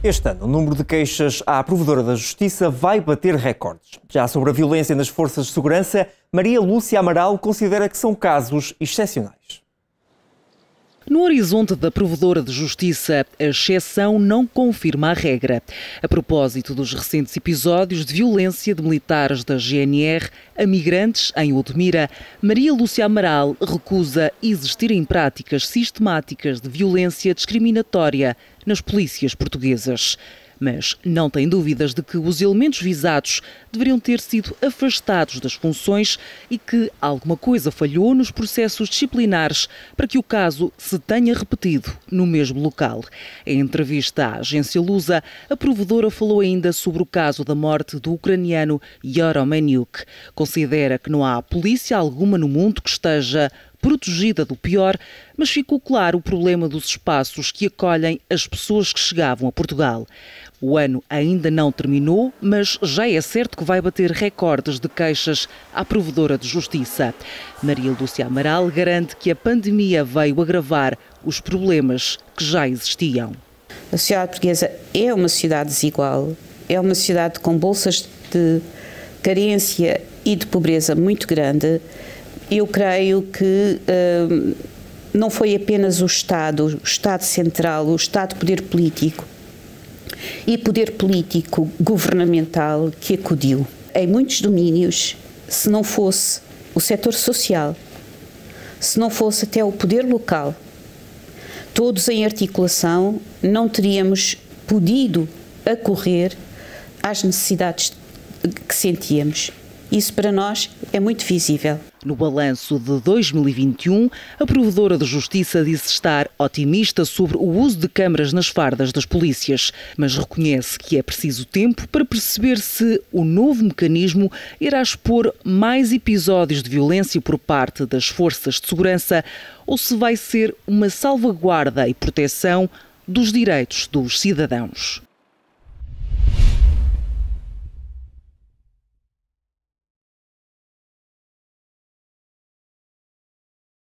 Este ano, o número de queixas à Provedora da Justiça vai bater recordes. Já sobre a violência nas forças de segurança, Maria Lúcia Amaral considera que são casos excepcionais. No horizonte da Provedora de Justiça, a exceção não confirma a regra. A propósito dos recentes episódios de violência de militares da GNR a migrantes em Odmira, Maria Lúcia Amaral recusa existirem práticas sistemáticas de violência discriminatória nas polícias portuguesas. Mas não tem dúvidas de que os elementos visados deveriam ter sido afastados das funções e que alguma coisa falhou nos processos disciplinares para que o caso se tenha repetido no mesmo local. Em entrevista à agência Lusa, a provedora falou ainda sobre o caso da morte do ucraniano Yuri Omeniuk. Considera que não há polícia alguma no mundo que esteja protegida do pior, mas ficou claro o problema dos espaços que acolhem as pessoas que chegavam a Portugal. O ano ainda não terminou, mas já é certo que vai bater recordes de queixas à Provedora de Justiça. Maria Lúcia Amaral garante que a pandemia veio agravar os problemas que já existiam. A sociedade portuguesa é uma sociedade desigual, é uma sociedade com bolsas de carência e de pobreza muito grande. Eu creio que não foi apenas o Estado Central, o Estado Poder Político e Poder Político Governamental que acudiu. Em muitos domínios, se não fosse o setor social, se não fosse até o poder local, todos em articulação, não teríamos podido acorrer às necessidades que sentíamos. Isso para nós é muito visível. No balanço de 2021, a Provedora de Justiça disse estar otimista sobre o uso de câmaras nas fardas das polícias, mas reconhece que é preciso tempo para perceber se o novo mecanismo irá expor mais episódios de violência por parte das forças de segurança ou se vai ser uma salvaguarda e proteção dos direitos dos cidadãos.